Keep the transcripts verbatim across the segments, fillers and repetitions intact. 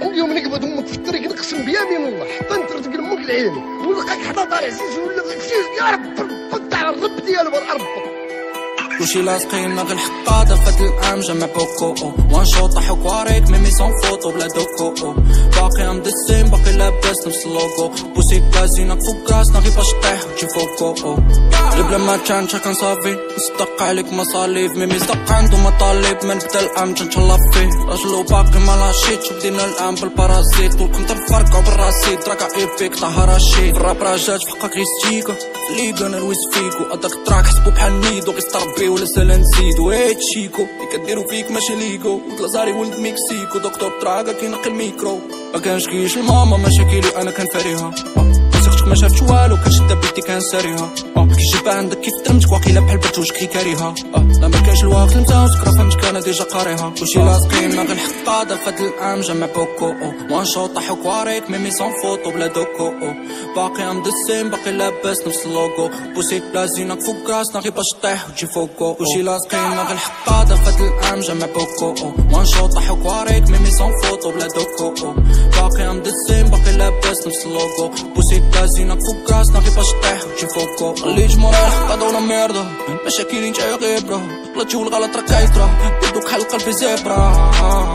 اليوم نقبض امك في الطريق نقسم بيمين الله حتى نترتق لامك العيالي ونلقاك حدا طالع سيسي ولا سيسي يا رب ربط على الرب ديالو بالاربط. كلشي لاصقين غير الحقادة فهاد العام جمع بوكو وان شوط طاحو كواريك ميمي سون فوطو بلا دوكو باقي مدسين باقي لاباس نفس اللوغو بوسي كازينك فوق راسنا غير باش طيح وتجي فوقو غير بلا ما كانش كنصافي نصدق عليك مصاليف ميمي صدق عندو مطالب من بدا العام تنتهلا فيه راجل وباقي ملاشيتش وبدينا العام بالبارازيت والكم تنفرقعو بالراسيد دراكا ايبيك طه رشيد الراب راجات في حقك غير ستيكا ليغا نرويس فيكو هداك التراك حسبو بحال نيدو كيستربي ولا سالا نزيدو هيت شيكو اللي كديرو فيك ماشي ليغو لازاري ولد مكسيكو دكتور تراكا كينقي الميكرو مكانش كيش الماما مشاكلي انا كنفاريها سيختك ما شافتش والو كنشد بيدي كنساريها كيجيب عندك كيف درمتك واقيلا بحال برتوشك كي كاريها لا مكانش الوقت نتا وسكرا فهمتك انا ديجا قاريها كلشي لاصقين غير الحقادة فهاد العام جمع بوكو وان شوط طاحو كواريك ميمي سون فوطو بلا دوكو باقي مدسين باقي لاباس نفس اللوغو بوسي لازينك فوق راسنا غير باش طيح وتجي فوقو كلشي لاصقين غير الحقادة فهاد العام جمع بوكو وان شوط طاحو كواريك ميمي سون فوطو بلا دوكو باقي مدسين باقي لاباس نفس اللوغو بوسي لازينك فوق راسنا غير باش طيح وتجي فوقو خليت مورا الحقادة ولا ميردا مشاكلي نتاعي غيبرا غلطتي والغلط راك كايطرا بدوك حل قلبي زبرا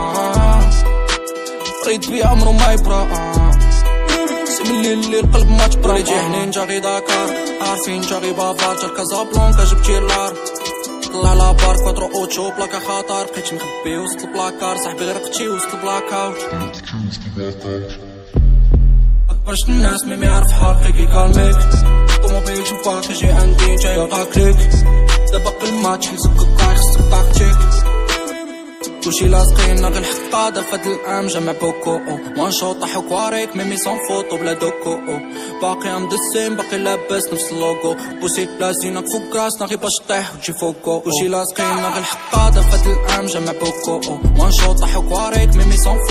ريت بيا عمرو ما يبرا سيب الليل اللي القلب ما تبرا اللي جي حنين جا غي داكار عارفين جا غي بافار جا كازابلانكا جبتي اللار طلع لابار كواترو اوتشو بلاكا خطر بقيت مخبي وسط البلاكار صاحبي غرقتي وسط البلاكاوت باش الناس ميمي يعرف حقي كيكالميك طوموبيل شوفاك يجي عندي جاي يلقاك دابا باقي الماتش نزكك كاع خصك طاقتك كلشي لاصقين غير الحقادة فهاد العام جمع بوكو وان شوط طاحو كواريك ميمي سون فوطو بلا دوكو باقي مدسين باقي لاباس نفس اللوغو بوسي لازينك فوق راسنا غير باش طيح وتجي فوقو كلشي لاصقين غير الحقادة فهاد العام جمع بوكو وان شوط طاحو كواريك ميمي سون